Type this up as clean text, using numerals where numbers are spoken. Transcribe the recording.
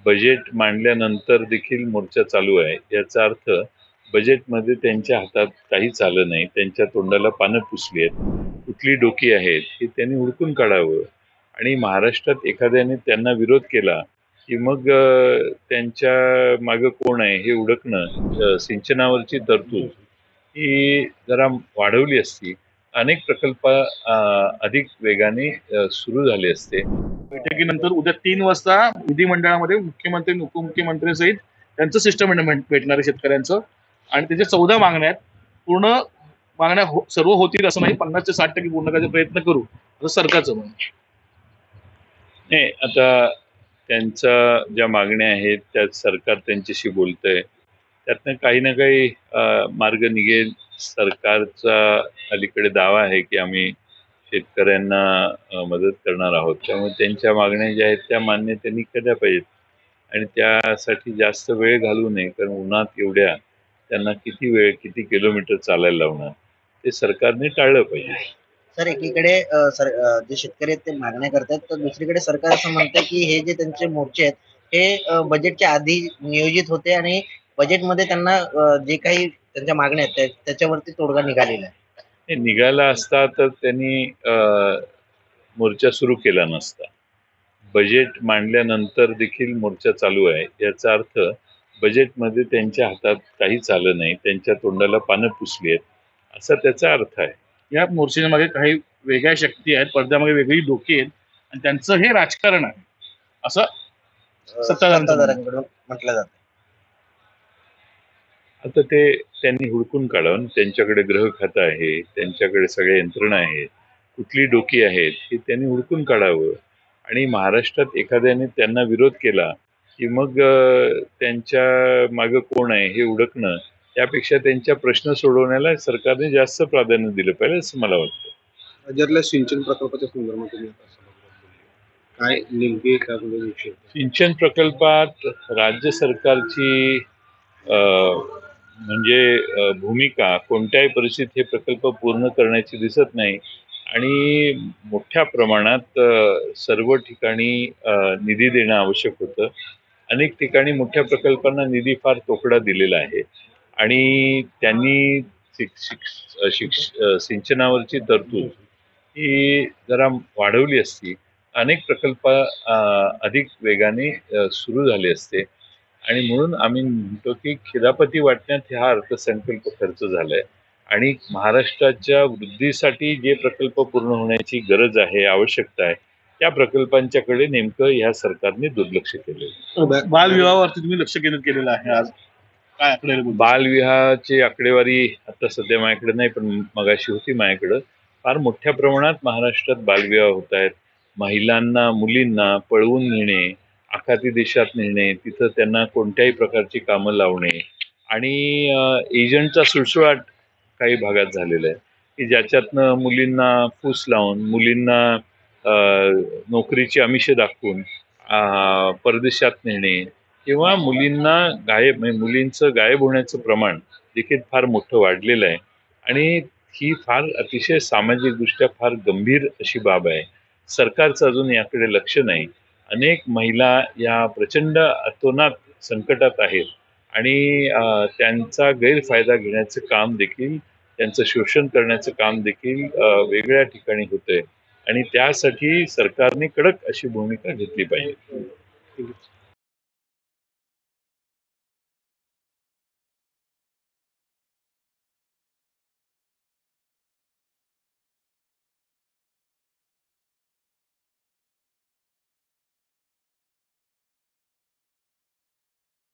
Budget मांडल्यानंतर देखील मोर्चा चालू आहे. याचा अर्थ बजेटमध्ये त्यांच्या हातात काहीच आलं नाही. त्यांच्या तोंडाला पानं पुसली आहेत. कुठली डोकी आहेत हे त्यांनी हुडकून काढावं आणि महाराष्ट्रात एखाद्याने त्यांना विरोध केला, की मग त्यांच्या मागे कोण आहे हे हुडकणं, सिंचनावरची तरतूद ही जरा वाढवली असती. अनेक प्रकल्प अधिक वेगाने सुरू झाले असते. बैठकीनंतर उद्या 3 वाजता विधिमंडळामध्ये मुख्यमंत्री, उपमुख्यमंत्र्यांसहित त्यांचं शिष्टमंडळ भेटणार आहे शेतकऱ्यांचं आणि त्याच्या 14 मागण्या आहेत. पूर्ण मागण्या सर्व होतील असं नाही, 50% ते 60% पूर्ण करायचा प्रयत्न करू असं सरकारचं म्हणणं आहे. नाही, आता त्यांच्या ज्या मागण्या आहेत त्यात सरकार त्यांच्याशी बोलतंय. त्यातनं काही ना काही मार्ग निघेल. सरकारचा अलीकडे दावा आहे की आम्ही शेतकऱ्यांना मदत करणार आहोत. त्यामुळे त्यांच्या मागण्या ज्या आहेत त्या मान्य त्यांनी केल्या पाहिजेत आणि त्यासाठी जास्त वेळ घालवू नये. कारण उन्हात एवढ्या त्यांना किती वेळ, किती किलोमीटर चालायला लावणार, ते सरकारने टाळलं पाहिजे. सर, एकीकडे जे शेतकरी आहेत ते मागण्या करतात, तर दुसरीकडे सरकार असं म्हणतं की हे जे त्यांचे मोर्चे आहेत हे बजेटच्या आधी नियोजित होते आणि बजेटमध्ये त्यांना जे काही त्यांच्या मागण्या आहेत त्याच्यावरती तोडगा निघालेला आहे. हे निघाला असता तर त्यांनी मोर्चा सुरू केला नसता. बजेट मांडल्यानंतर देखील मोर्चा चालू आहे. याचा अर्थ बजेटमध्ये त्यांच्या हातात काहीच आलं नाही. त्यांच्या तोंडाला पानं पुसली आहेत, असा त्याचा अर्थ आहे. या मोर्चाच्या मागे काही वेगळ्या शक्ती आहेत, पडद्यामागे वेगळी डोकी आहेत आणि त्यांचं हे राजकारण आहे असं सत्ताधाऱ्यांकडून म्हटलं जातं. आता ते त्यांनी हुडकून काढून, त्यांच्याकडे गृह खातं आहे, त्यांच्याकडे सगळ्या यंत्रणा आहेत, कुठली डोकी आहेत हे त्यांनी हुडकून काढावं आणि महाराष्ट्रात एखाद्याने त्यांना विरोध केला, की मग त्यांच्या मागे कोण आहे हे हुडकणं, त्यापेक्षा त्यांच्या प्रश्न सोडवण्याला सरकारने जास्त प्राधान्य दिलं पाहिजे असं मला वाटतं. राज्यातल्या सिंचन प्रकल्पाच्या संदर्भात तुम्ही काय नेमके त्यामध्ये विषय? सिंचन प्रकल्पात राज्य सरकारची म्हणजे भूमिका कोणत्याही परिस्थितीत हे प्रकल्प पूर्ण करण्याची दिसत नाही आणि मोठ्या प्रमाणात सर्व ठिकाणी निधी देणं आवश्यक होतं. अनेक ठिकाणी मोठ्या प्रकल्पांना निधी फार तोकडा दिलेला आहे आणि त्यांनी सिंचनावरची तरतूद ही जरा वाढवली असती. अनेक प्रकल्प अधिक वेगाने सुरू झाले असते आणि म्हणून आम्ही म्हणतो की खिरापती वाटण्यात हा अर्थसंकल्प खर्च झालाय आणि महाराष्ट्राच्या वृद्धीसाठी जे प्रकल्प पूर्ण होण्याची गरज आहे, आवश्यकता आहे, त्या प्रकल्पांच्याकडे नेमकं ह्या सरकारने दुर्लक्ष केलेलं. बालविवाहावरती तुम्ही लक्ष केंद्रित केलेलं आहे. आज काय आकडेवारी बोलतो? बालविवाहाची आकडेवारी आता सध्या माझ्याकडे नाही, पण मगाशी होती माझ्याकडं. फार मोठ्या प्रमाणात महाराष्ट्रात बालविवाह होत आहेत. महिलांना, मुलींना पळवून नेणे, आखाती देशात नेणे, तिथं त्यांना कोणत्याही प्रकारची कामं लावणे आणि एजंटचा सुळसुळाट काही भागात झालेला आहे, की ज्याच्यातनं मुलींना फूस लावून, मुलींना नोकरीची आमिषं दाखवून परदेशात नेणे किंवा मुलींना म्हणजे मुलींचं गायब होण्याचं प्रमाण देखील फार मोठं वाढलेलं आहे आणि ही फार अतिशय सामाजिकदृष्ट्या फार गंभीर अशी बाब आहे. सरकारचं अजून याकडे लक्ष नाही. अनेक महिला या प्रचंड अतोनात संकटात आहेत आणि त्यांचा गैरफायदा घेण्याचं काम देखील, त्यांचं शोषण करण्याचं काम देखील वेगळ्या ठिकाणी होतंय आणि त्यासाठी सरकारने कडक अशी भूमिका घेतली पाहिजे.